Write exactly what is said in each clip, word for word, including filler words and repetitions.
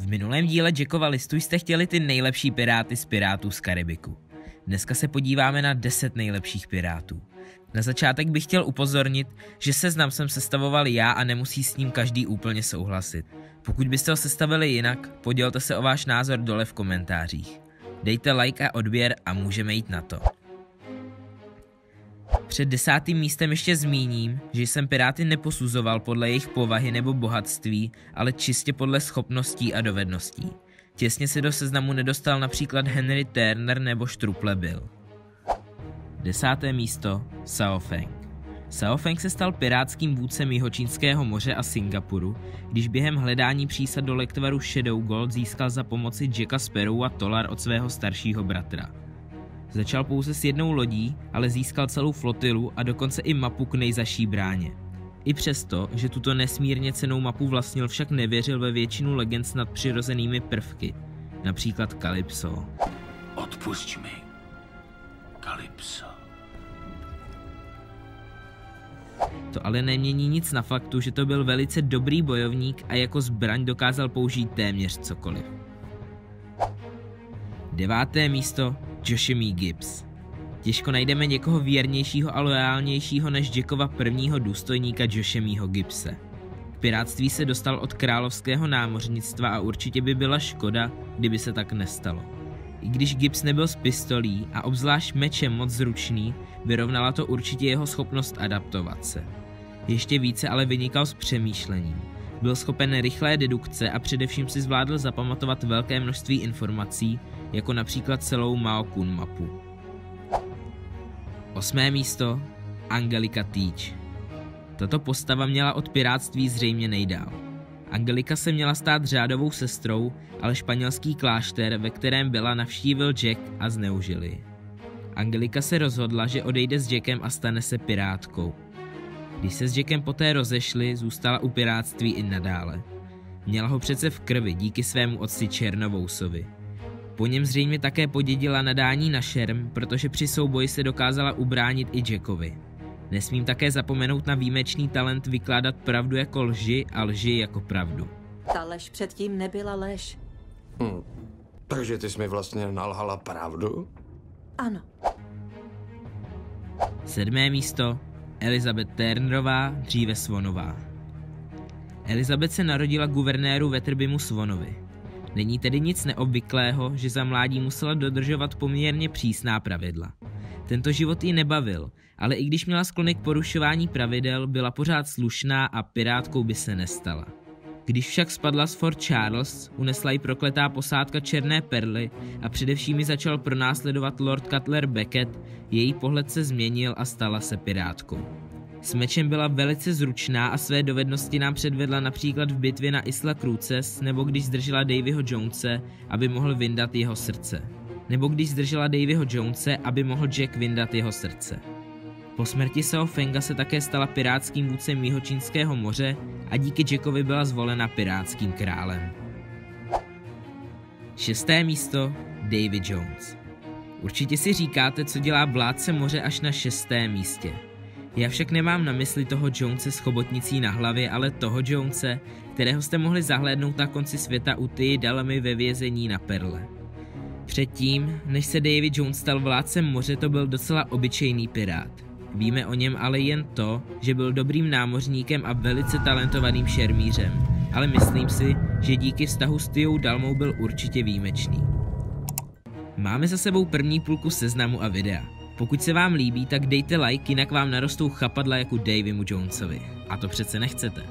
minulém díle Jackova listu jste chtěli ty nejlepší piráty z Pirátů z Karibiku. Dneska se podíváme na deset nejlepších pirátů. Na začátek bych chtěl upozornit, že seznam jsem sestavoval já a nemusí s ním každý úplně souhlasit. Pokud byste ho sestavili jinak, podělte se o váš názor dole v komentářích. Dejte like a odběr a můžeme jít na to. Před desátým místem ještě zmíním, že jsem piráty neposuzoval podle jejich povahy nebo bohatství, ale čistě podle schopností a dovedností. Těsně se do seznamu nedostal například Henry Turner nebo Štruple Bill. Desáté místo Sao Feng. Sao Feng se stal pirátským vůdcem Jihočínského moře a Singapuru, když během hledání přísad do lektvaru Shadow Gold získal za pomoci Jacka Sparrowa tolar od svého staršího bratra. Začal pouze s jednou lodí, ale získal celou flotilu a dokonce i mapu k nejzaší bráně. I přesto, že tuto nesmírně cennou mapu vlastnil, však nevěřil ve většinu legend s nadpřirozenými prvky, například Kalypso. Odpusť mi, Kalypso. To ale nemění nic na faktu, že to byl velice dobrý bojovník a jako zbraň dokázal použít téměř cokoliv. Deváté místo Joshemi Gibbs. Těžko najdeme někoho věrnějšího a loajálnějšího než Jackova prvního důstojníka Joshemiho Gibbse. K pirátství se dostal od královského námořnictva a určitě by byla škoda, kdyby se tak nestalo. I když Gibbs nebyl z pistolí a obzvlášť mečem moc zručný, vyrovnala to určitě jeho schopnost adaptovat se. Ještě více ale vynikal s přemýšlením. Byl schopen rychlé dedukce a především si zvládl zapamatovat velké množství informací, jako například celou Mao Kun mapu. Osmé místo Angelika Teach. Tato postava měla od pirátství zřejmě nejdál. Angelika se měla stát řádovou sestrou, ale španělský klášter, ve kterém byla, navštívil Jack a zneužil ji. Angelika se rozhodla, že odejde s Jackem a stane se pirátkou. Když se s Jackem poté rozešli, zůstala u pirátství i nadále. Měla ho přece v krvi díky svému otci Černovousovi. Po něm zřejmě také podědila nadání na šerm, protože při souboji se dokázala ubránit i Jackovi. Nesmím také zapomenout na výjimečný talent vykládat pravdu jako lži a lži jako pravdu. Ta lež předtím nebyla lež. Hm. Takže ty jsi mi vlastně nalhala pravdu? Ano. Sedmé místo Elizabeth Turnerová, dříve Swanová. Elizabeth se narodila guvernéru Wetherbemu Swanovi. Není tedy nic neobvyklého, že za mládí musela dodržovat poměrně přísná pravidla. Tento život ji nebavil, ale i když měla sklony k porušování pravidel, byla pořád slušná a pirátkou by se nestala. Když však spadla z Fort Charles, unesla ji prokletá posádka Černé perly a především ji začal pronásledovat Lord Cutler Beckett, její pohled se změnil a stala se pirátkou. S mečem byla velice zručná a své dovednosti nám předvedla například v bitvě na Isla Cruces, nebo když zdržela Davyho Jonese, aby mohl vyndat jeho srdce. Nebo když zdržela Davyho Jonese, aby mohl Jack vyndat jeho srdce. Po smrti Sao Fenga se také stala pirátským vůdcem Jihočínského moře a díky Jackovi byla zvolena pirátským králem. Šesté místo Davy Jones. Určitě si říkáte, co dělá vládce moře až na šestém místě. Já však nemám na mysli toho Jonese s chobotnicí na hlavě, ale toho Jonese, kterého jste mohli zahlédnout na konci světa u Ty Dalamy ve vězení na Perle. Předtím, než se Davy Jones stal vládcem moře, to byl docela obyčejný pirát. Víme o něm ale jen to, že byl dobrým námořníkem a velice talentovaným šermířem, ale myslím si, že díky vztahu s Tyjou Dalmou byl určitě výjimečný. Máme za sebou první půlku seznamu a videa. Pokud se vám líbí, tak dejte like, jinak vám narostou chapadla jako Davymu Jonesovi. A to přece nechcete.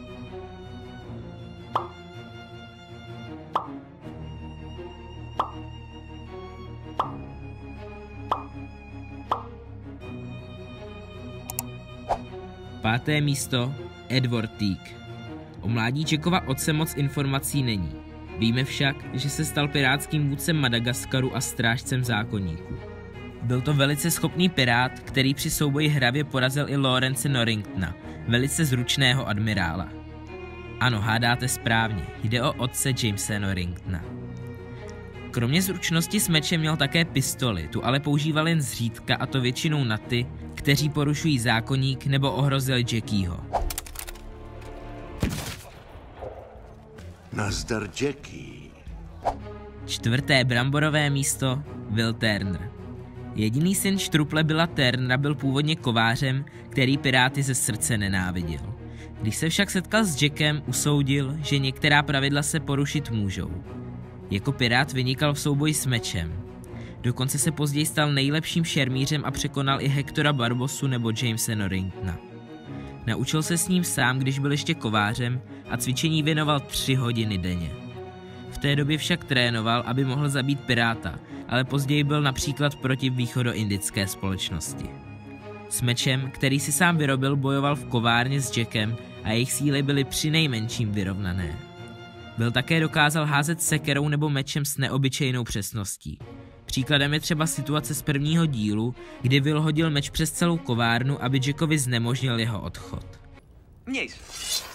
Páté místo Edward Teague. O mládí Jackova otce moc informací není. Víme však, že se stal pirátským vůdcem Madagaskaru a strážcem zákoníků. Byl to velice schopný pirát, který při souboji hravě porazil i Lawrence Norringtona, velice zručného admirála. Ano, hádáte správně, jde o otce Jamese Norringtona. Kromě zručnosti s mečem měl také pistoli, tu ale používal jen zřídka, a to většinou na ty, kteří porušují zákoník nebo ohrozili Jackieho. Nazdar, Jackie. Čtvrté bramborové místo Will Turner. Jediný syn štruple Billa Turnera byl původně kovářem, který piráty ze srdce nenáviděl. Když se však setkal s Jackem, usoudil, že některá pravidla se porušit můžou. Jako pirát vynikal v souboji s mečem. Dokonce se později stal nejlepším šermířem a překonal i Hectora Barbosu nebo Jamese Norringtona. Naučil se s ním sám, když byl ještě kovářem, a cvičení věnoval tři hodiny denně. V té době však trénoval, aby mohl zabít piráta, ale později byl například proti východoindické společnosti. S mečem, který si sám vyrobil, bojoval v kovárně s Jackem a jejich síly byly přinejmenším vyrovnané. Will také dokázal házet sekerou nebo mečem s neobyčejnou přesností. Příkladem je třeba situace z prvního dílu, kdy Will hodil meč přes celou kovárnu, aby Jackovi znemožnil jeho odchod. Měj se.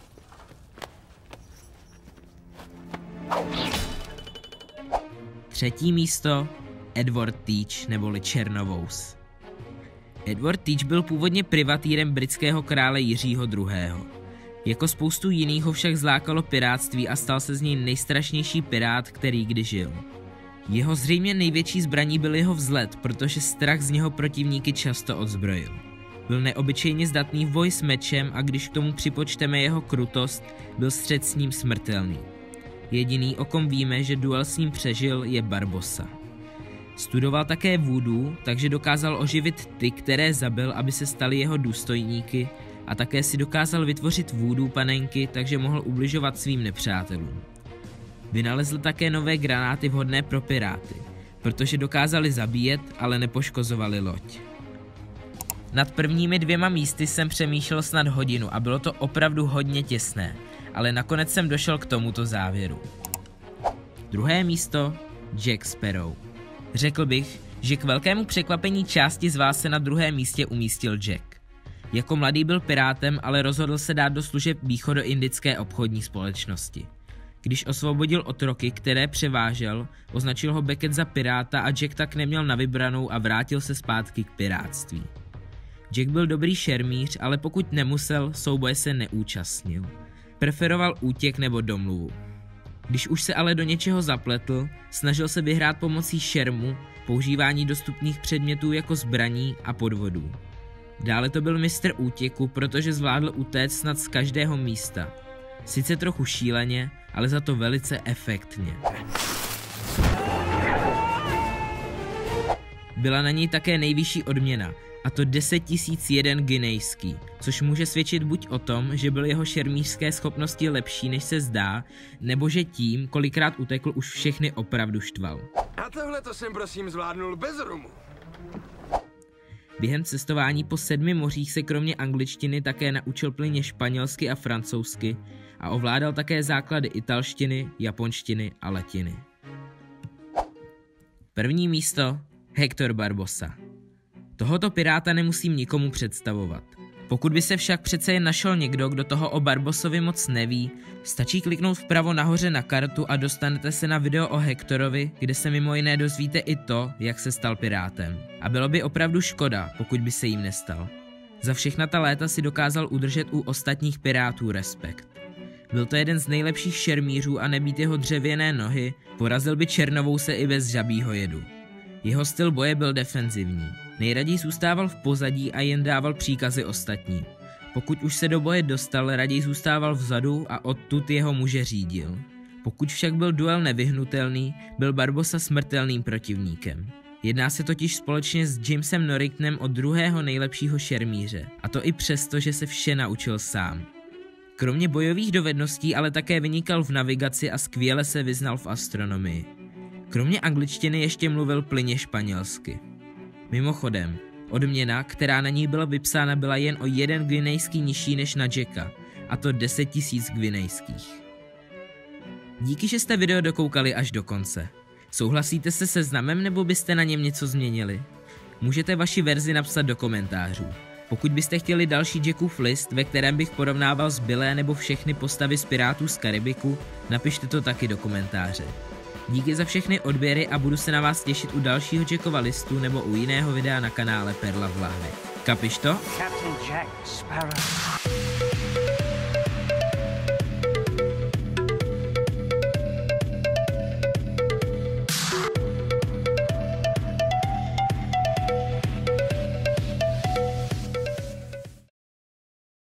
Třetí místo Edward Teach neboli Černovous. Edward Teach byl původně privatýrem britského krále Jiřího druhého. Jako spoustu jiných ho však zlákalo pirátství a stal se z něj nejstrašnější pirát, který kdy žil. Jeho zřejmě největší zbraní byl jeho vzlet, protože strach z něho protivníky často odzbrojil. Byl neobyčejně zdatný v boji s mečem a když k tomu připočteme jeho krutost, byl střet s ním smrtelný. Jediný, o kom víme, že duel s ním přežil, je Barbosa. Studoval také voodoo, takže dokázal oživit ty, které zabil, aby se stali jeho důstojníky, a také si dokázal vytvořit voodoo panenky, takže mohl ubližovat svým nepřátelům. Vynalezl také nové granáty vhodné pro piráty, protože dokázali zabíjet, ale nepoškozovali loď. Nad prvními dvěma místy jsem přemýšlel snad hodinu a bylo to opravdu hodně těsné, ale nakonec jsem došel k tomuto závěru. Druhé místo Jack Sparrow. Řekl bych, že k velkému překvapení části z vás se na druhém místě umístil Jack. Jako mladý byl pirátem, ale rozhodl se dát do služeb východoindické obchodní společnosti. Když osvobodil otroky, které převážel, označil ho Beckett za piráta a Jack tak neměl na vybranou a vrátil se zpátky k pirátství. Jack byl dobrý šermíř, ale pokud nemusel, souboje se neúčastnil. Preferoval útěk nebo domluvu. Když už se ale do něčeho zapletl, snažil se vyhrát pomocí šermu, používání dostupných předmětů jako zbraní a podvodů. Dále to byl mistr útěku, protože zvládl utéct snad z každého místa. Sice trochu šíleně, ale za to velice efektně. Byla na něj také nejvyšší odměna, a to deset tisíc jeden guinejský, což může svědčit buď o tom, že byly jeho šermířské schopnosti lepší, než se zdá, nebo že tím, kolikrát utekl, už všechny opravdu štval. A tohle to jsem prosím zvládnul bez rumu. Během cestování po sedmi mořích se kromě angličtiny také naučil plynně španělsky a francouzsky a ovládal také základy italštiny, japonštiny a latiny. První místo Hector Barbosa. Tohoto piráta nemusím nikomu představovat. Pokud by se však přece jen našel někdo, kdo toho o Barbosovi moc neví, stačí kliknout vpravo nahoře na kartu a dostanete se na video o Hectorovi, kde se mimo jiné dozvíte i to, jak se stal pirátem. A bylo by opravdu škoda, pokud by se jim nestal. Za všechna ta léta si dokázal udržet u ostatních pirátů respekt. Byl to jeden z nejlepších šermířů a nebýt jeho dřevěné nohy, porazil by Černovouse i bez žabího jedu. Jeho styl boje byl defenzivní. Nejraději zůstával v pozadí a jen dával příkazy ostatním. Pokud už se do boje dostal, raději zůstával vzadu a odtud jeho muže řídil. Pokud však byl duel nevyhnutelný, byl Barbosa smrtelným protivníkem. Jedná se totiž společně s Jamesem Norringtonem o druhého nejlepšího šermíře, a to i přesto, že se vše naučil sám. Kromě bojových dovedností ale také vynikal v navigaci a skvěle se vyznal v astronomii. Kromě angličtiny ještě mluvil plynně španělsky. Mimochodem, odměna, která na ní byla vypsána, byla jen o jeden guinejský nižší než na Jacka, a to deset tisíc guinejských. Díky, že jste video dokoukali až do konce. Souhlasíte se seznamem nebo byste na něm něco změnili? Můžete vaši verzi napsat do komentářů. Pokud byste chtěli další Jackův list, ve kterém bych porovnával zbylé nebo všechny postavy z Pirátů z Karibiku, napište to taky do komentáře. Díky za všechny odběry a budu se na vás těšit u dalšího Jackova listu nebo u jiného videa na kanále Perla v lahvi. Kapiš to? Captain Jack Sparrow.